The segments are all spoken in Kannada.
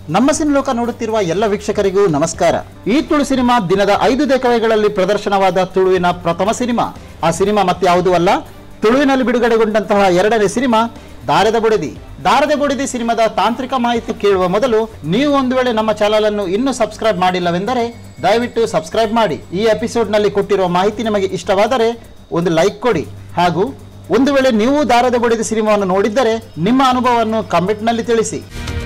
ನಮ್ಮ ಸಿನಿಲೋಕ ನೋಡುತ್ತಿರುವ ಎಲ್ಲ ವೀಕ್ಷಕರಿಗೂ ನಮಸ್ಕಾರ. ಈ ತುಳು ಸಿನಿಮಾ ದಿನದ 5 ದೇಕವೆಗಳಲ್ಲಿ ಪ್ರದರ್ಶನವಾದ ತುಳುವಿನ ಪ್ರಥಮ ಸಿನಿಮಾ. ಆ ಸಿನಿಮಾ ಮತ್ಯಾವುದೂ ಅಲ್ಲ, ತುಳುವಿನಲ್ಲಿ ಬಿಡುಗಡೆಗೊಂಡಂತಹ ಎರಡನೇ ಸಿನಿಮಾ ದಾರದ ಬುಡದಿ. ದಾರದ ಬುಡದಿ ಸಿನಿಮಾದ ತಾಂತ್ರಿಕ ಮಾಹಿತಿ ಕೇಳುವ ಮೊದಲು ನೀವು ಒಂದು ವೇಳೆ ನಮ್ಮ ಚಾನೆಲ್ ಅನ್ನು ಇನ್ನೂ ಸಬ್ಸ್ಕ್ರೈಬ್ ಮಾಡಿಲ್ಲವೆಂದರೆ ದಯವಿಟ್ಟು ಸಬ್ಸ್ಕ್ರೈಬ್ ಮಾಡಿ. ಈ ಎಪಿಸೋಡ್ ನಲ್ಲಿ ಕೊಟ್ಟಿರುವ ಮಾಹಿತಿ ನಿಮಗೆ ಇಷ್ಟವಾದರೆ ಒಂದು ಲೈಕ್ ಕೊಡಿ. ಹಾಗೂ ಒಂದು ವೇಳೆ ನೀವು ದಾರದ ಬುಡದಿ ಸಿನಿಮಾವನ್ನು ನೋಡಿದ್ದರೆ ನಿಮ್ಮ ಅನುಭವವನ್ನು ಕಮೆಂಟ್ ನಲ್ಲಿ ತಿಳಿಸಿ.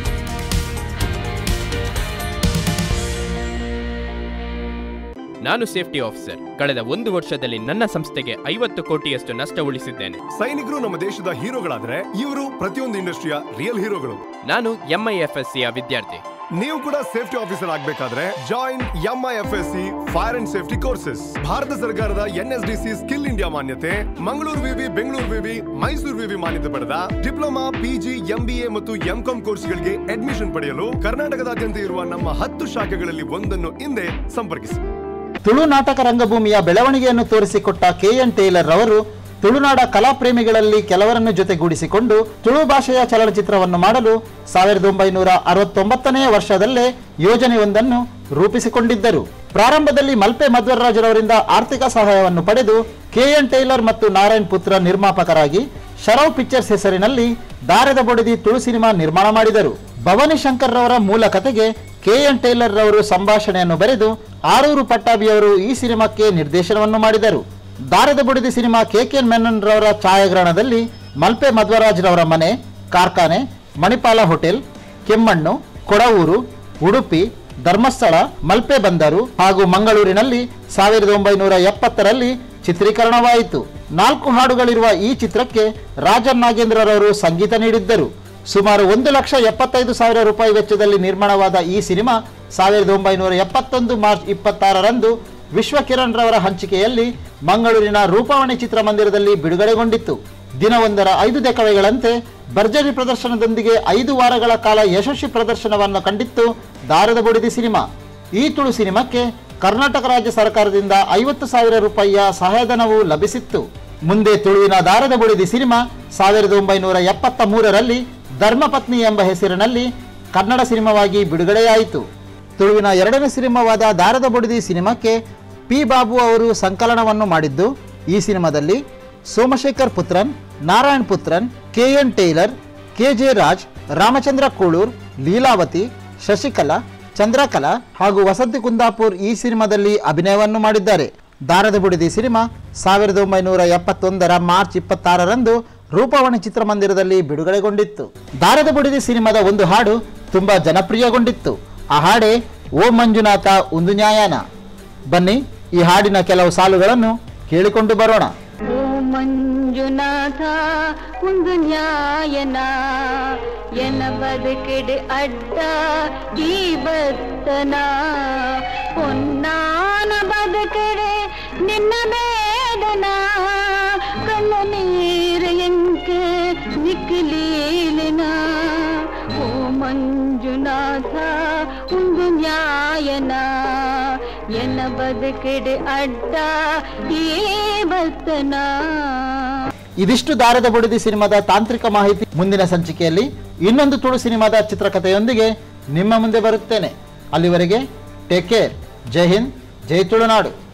ನಾನು ಸೇಫ್ಟಿ ಆಫೀಸರ್. ಕಳೆದ 1 ವರ್ಷದಲ್ಲಿ ನನ್ನ ಸಂಸ್ಥೆಗೆ 50 ಕೋಟಿಯಷ್ಟು ನಷ್ಟ ಉಳಿಸಿದ್ದೇನೆ. ಸೈನಿಕರು ನಮ್ಮ ದೇಶದ ಹೀರೋಗಳಾದ್ರೆ ಇವರು ಪ್ರತಿಯೊಂದು ಇಂಡಸ್ಟ್ರಿಯ ರಿಯಲ್ ಹೀರೋಗಳು. ನಾನು MIFSCಯ ವಿದ್ಯಾರ್ಥಿ. ನೀವು ಕೂಡ ಸೇಫ್ಟಿ ಆಫೀಸರ್ ಆಗಬೇಕಾದ್ರೆ join MIFSC fire and safety courses. Bharat ಸರ್ಕಾರದ NSDC ಸ್ಕಿಲ್ ಇಂಡಿಯಾ ಮಾನ್ಯತೆ, ಮಂಗಳೂರು ವಿವಿ, ಬೆಂಗಳೂರು ವಿವಿ, ಮೈಸೂರು ವಿವಿ ಮಾನ್ಯತೆ ಪಡೆದ ಡಿಪ್ಲೊಮಾ, PG, MBA ಮತ್ತು MCOM ಕೋರ್ಸ್ಗಳಿಗೆ ಅಡ್ಮಿಷನ್ ಪಡೆಯಲು ಕರ್ನಾಟಕದಾದ್ಯಂತ ಇರುವ ನಮ್ಮ 10 ಶಾಖೆಗಳಲ್ಲಿ ಒಂದನ್ನು ಹಿಂದೆ ಸಂಪರ್ಕಿಸಿ. ತುಳು ನಾಟಕ ರಂಗಭೂಮಿಯ ಬೆಳವಣಿಗೆಯನ್ನು ತೋರಿಸಿಕೊಟ್ಟ KN ಟೇಲರ್ ಅವರು ತುಳುನಾಡ ಕಲಾಪ್ರೇಮಿಗಳಲ್ಲಿ ಕೆಲವರನ್ನು ಜೊತೆಗೂಡಿಸಿಕೊಂಡು ತುಳು ಭಾಷೆಯ ಚಲನಚಿತ್ರವನ್ನು ಮಾಡಲು 1969ನೇ ವರ್ಷದಲ್ಲೇ ಯೋಜನೆಯೊಂದನ್ನು ರೂಪಿಸಿಕೊಂಡಿದ್ದರು. ಪ್ರಾರಂಭದಲ್ಲಿ ಮಲ್ಪೆ ಮಧ್ವರಾಜರವರಿಂದ ಆರ್ಥಿಕ ಸಹಾಯವನ್ನು ಪಡೆದು KN ಟೇಲರ್ ಮತ್ತು ನಾರಾಯಣ್ ಪುತ್ರ ನಿರ್ಮಾಪಕರಾಗಿ ಶರವ್ ಪಿಕ್ಚರ್ಸ್ ಹೆಸರಿನಲ್ಲಿ ದಾರದ ಬುಡದಿ ತುಳು ಸಿನಿಮಾ ನಿರ್ಮಾಣ ಮಾಡಿದರು. ಭವಾನಿ ಶಂಕರ್ ರವರ ಮೂಲ ಕಥೆಗೆ KN ಟೇಲರ್ ರವರು ಸಂಭಾಷಣೆಯನ್ನು ಬರೆದು ಆರೂರು ಪಟ್ಟಾಭಿಯವರು ಈ ಸಿನಿಮಾಕ್ಕೆ ನಿರ್ದೇಶನವನ್ನು ಮಾಡಿದರು. ದಾರದ ಬುಡದಿ ಸಿನಿಮಾ KK ಮೆನನ್ ರವರ ಛಾಯಾಗ್ರಹಣದಲ್ಲಿ ಮಲ್ಪೆ ಮಧ್ವರಾಜ್ ರವರ ಮನೆ, ಕಾರ್ಖಾನೆ, ಮಣಿಪಾಲ ಹೋಟೆಲ್, ಕೆಮ್ಮಣ್ಣು, ಕೊಡವೂರು, ಉಡುಪಿ, ಧರ್ಮಸ್ಥಳ, ಮಲ್ಪೆ ಬಂದರು ಹಾಗೂ ಮಂಗಳೂರಿನಲ್ಲಿ 1970ರಲ್ಲಿ ಚಿತ್ರೀಕರಣವಾಯಿತು. 4 ಹಾಡುಗಳಿರುವ ಈ ಚಿತ್ರಕ್ಕೆ ರಾಜನ್ ನಾಗೇಂದ್ರರವರು ಸಂಗೀತ ನೀಡಿದ್ದರು. ಸುಮಾರು 1,75,000 ರೂಪಾಯಿ ವೆಚ್ಚದಲ್ಲಿ ನಿರ್ಮಾಣವಾದ ಈ ಸಿನಿಮಾ 1971 ಮಾರ್ಚ್ 26ರಂದು ವಿಶ್ವಕಿರಣ್ ರವರ ಹಂಚಿಕೆಯಲ್ಲಿ ಮಂಗಳೂರಿನ ರೂಪವಾಣಿ ಚಿತ್ರಮಂದಿರದಲ್ಲಿ ಬಿಡುಗಡೆಗೊಂಡಿತ್ತು. ದಿನವೊಂದರ 5 ದೇಕವೆಗಳಂತೆ ಭರ್ಜರಿ ಪ್ರದರ್ಶನದೊಂದಿಗೆ 5 ವಾರಗಳ ಕಾಲ ಯಶಸ್ವಿ ಪ್ರದರ್ಶನವನ್ನು ಕಂಡಿತ್ತು ದಾರದ ಬುಡದಿ ಸಿನಿಮಾ. ಈ ತುಳು ಸಿನಿಮಾಕ್ಕೆ ಕರ್ನಾಟಕ ರಾಜ್ಯ ಸರ್ಕಾರದಿಂದ 50,000 ರೂಪಾಯಿಯ ಸಹಾಯಧನವು ಲಭಿಸಿತ್ತು. ಮುಂದೆ ತುಳುವಿನ ದಾರದ ಬುಡದಿ ಸಿನಿಮಾ 1973ರಲ್ಲಿ ಧರ್ಮಪತ್ನಿ ಎಂಬ ಹೆಸರಿನಲ್ಲಿ ಕನ್ನಡ ಸಿನಿಮಾವಾಗಿ ಬಿಡುಗಡೆಯಾಯಿತು. ತುಳುವಿನ ಎರಡನೇ ಸಿನಿಮಾವಾದ ದಾರದ ಬುಡದಿ ಸಿನಿಮಾಕ್ಕೆ P. ಬಾಬು ಅವರು ಸಂಕಲನವನ್ನು ಮಾಡಿದ್ದು, ಈ ಸಿನಿಮಾದಲ್ಲಿ ಸೋಮಶೇಖರ್ ಪುತ್ರನ್, ನಾರಾಯಣ್ ಪುತ್ರನ್, KN ಟೇಲರ್, KJ ರಾಜ್, ರಾಮಚಂದ್ರ ಕೂಳೂರ್, ಲೀಲಾವತಿ, ಶಶಿಕಲಾ, ಚಂದ್ರಕಲಾ ಹಾಗೂ ವಸಂತಿ ಕುಂದಾಪುರ್ ಈ ಸಿನಿಮಾದಲ್ಲಿ ಅಭಿನಯವನ್ನು ಮಾಡಿದ್ದಾರೆ. ದಾರದ ಬುಡದಿ ಸಿನಿಮಾ 1971ರ ಮಾರ್ಚ್ 26ರಂದು ರೂಪವಾಣಿ ಚಿತ್ರಮಂದಿರದಲ್ಲಿ ಬಿಡುಗಡೆಗೊಂಡಿತ್ತು. ದಾರದ ಬುಡದಿ ಸಿನಿಮಾದ ಒಂದು ಹಾಡು ತುಂಬಾ ಜನಪ್ರಿಯಗೊಂಡಿತ್ತು. ಆ ಹಾಡೇ ಓ ಮಂಜುನಾಥ ಒಂದು ನ್ಯಾಯನ. ಬನ್ನಿ ಈ ಹಾಡಿನ ಕೆಲವು ಸಾಲುಗಳನ್ನು ಕೇಳಿಕೊಂಡು ಬರೋಣ. ಓ ಮಂಜುನಾಥ ಒಂದು ನ್ಯಾಯನ, ಎನ ಬದುಕಿಡೆ ಅಡ್ಡ ಈ ಬತ್ತನ, ಹೊನ್ನಾನ ಬದುಕಿಡೆ ನಿನ್ನ ಬೇದನ, ಕಣ್ಣ ನೀರು ಎಂಕೆ ನಿಕ್ಕಲೀಲಿನ. ಓ ಮಂಜುನಾಥ ಒಂದು ನ್ಯಾಯನ, ಎನ್ನ ಬದುಕಿಡೆ ಅಡ್ಡ ಈ ಬತ್ತನ. ಇದಿಷ್ಟು ದಾರದ ಬುಡದಿ ಸಿನಿಮಾದ ತಾಂತ್ರಿಕ ಮಾಹಿತಿ. ಮುಂದಿನ ಸಂಚಿಕೆಯಲ್ಲಿ ಇನ್ನೊಂದು ತುಳು ಸಿನಿಮಾದ ಚಿತ್ರಕಥೆಯೊಂದಿಗೆ ನಿಮ್ಮ ಮುಂದೆ ಬರುತ್ತೇನೆ. ಅಲ್ಲಿವರೆಗೆ ಟೇಕ್ ಕೇರ್. ಜೈ ಹಿಂದ್, ಜೈ ತುಳುನಾಡು.